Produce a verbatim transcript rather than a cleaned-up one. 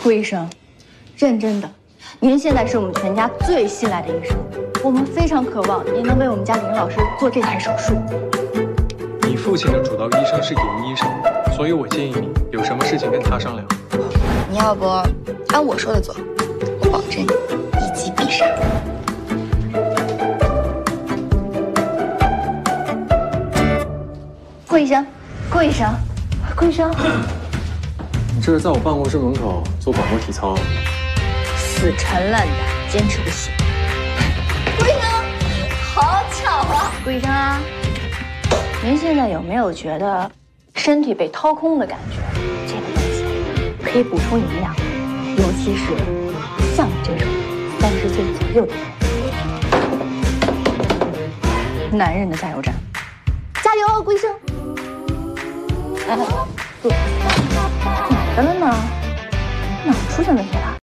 顾医生，认真的，您现在是我们全家最信赖的医生，我们非常渴望您能为我们家林老师做这台手术。 你父亲的主刀医生是尹医生，所以我建议你有什么事情跟他商量。 你要不按我说的做，我保证你一击必杀。 顾医生，顾医生，顾医生， 你这是在我办公室门口做广播体操？ 死缠烂打，坚持不懈。 顾医生，好巧啊！顾医生啊，您现在有没有觉得身体被掏空的感觉？这个东西可以补充营养，尤其是像你这种三十岁左右的人，男人的加油站。加油，顾医生！哎，不，哪儿的了呢？哪儿出现问题了？